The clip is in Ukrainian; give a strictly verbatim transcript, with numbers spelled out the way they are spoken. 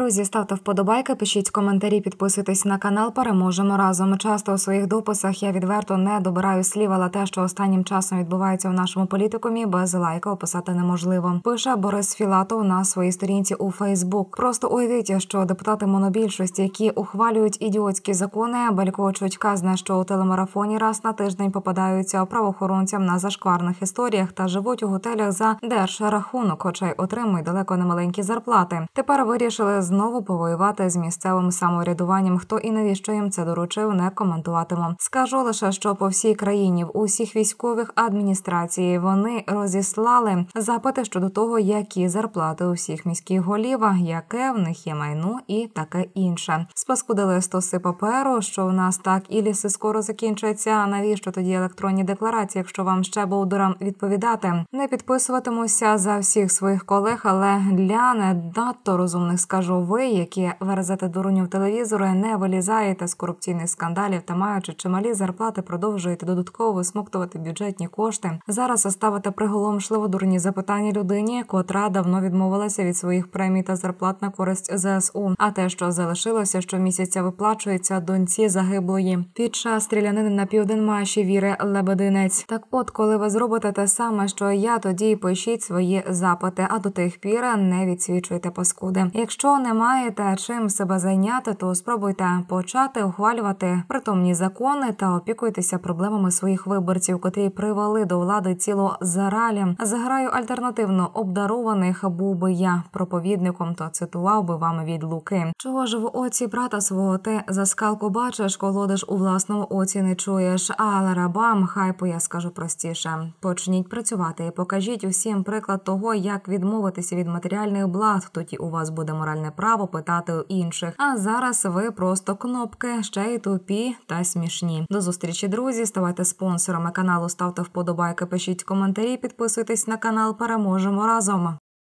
Друзі, ставте вподобайки, пишіть коментарі, підписуйтесь на канал, переможемо разом. Часто у своїх дописах я відверто не добираю слів, але те, що останнім часом відбувається в нашому політикумі, без лайка описати неможливо. Пише Борис Філатов на своїй сторінці у Фейсбук. Просто уявіть, що депутати монобільшості, які ухвалюють ідіотські закони, балькочуть казне, що у телемарафоні раз на тиждень попадаються правоохоронцям на зашкварних історіях та живуть у готелях за держрахунок, хоча й отримують далеко не маленькі зарплати. Тепер вирішили знову повоювати з місцевим самоврядуванням. Хто і навіщо їм це доручив, не коментуватиму. Скажу лише, що по всій країні, в усіх військових адміністрацій вони розіслали запити щодо того, які зарплати у всіх міських голів, яке в них є майно і таке інше. Спаскудили стоси паперу, що в нас так і ліси скоро закінчаться. А навіщо тоді електронні декларації, якщо вам ще болдурам відповідати? Не підписуватимуся за всіх своїх колег, але для не надто розумних скажу ви, які верзете дурню в телевізори, не вилізаєте з корупційних скандалів та маючи чималі зарплати, продовжуєте додатково висмоктувати бюджетні кошти. Зараз ставите приголомшливо дурні запитання людині, котра давно відмовилася від своїх премій та зарплат на користь зе ес у. А те, що залишилося, щомісяця виплачується доньці загиблої під час стрілянини на Південмаші Віри Лебединець. Так от, коли ви зробите те саме, що я, тоді пишіть свої запити, а до тих пір не відсвічуйте паскуди. Якщо не маєте чим себе зайняти, то спробуйте почати ухвалювати притомні закони та опікуйтеся проблемами своїх виборців, котрі привели до влади цілу заралі. Заграю альтернативно обдарованих, був би я проповідником, то цитував би вам від Луки. Чого ж в оці брата свого ти за скалку бачиш, колодиш у власному оці не чуєш, але рабам, хайпу я скажу простіше. Почніть працювати і покажіть усім приклад того, як відмовитися від матеріальних благ, тоді у вас буде моральне право питати у інших. А зараз ви просто кнопки, ще й тупі та смішні. До зустрічі, друзі. Ставайте спонсорами каналу, ставте вподобайки, пишіть коментарі, підписуйтесь на канал. Переможемо разом!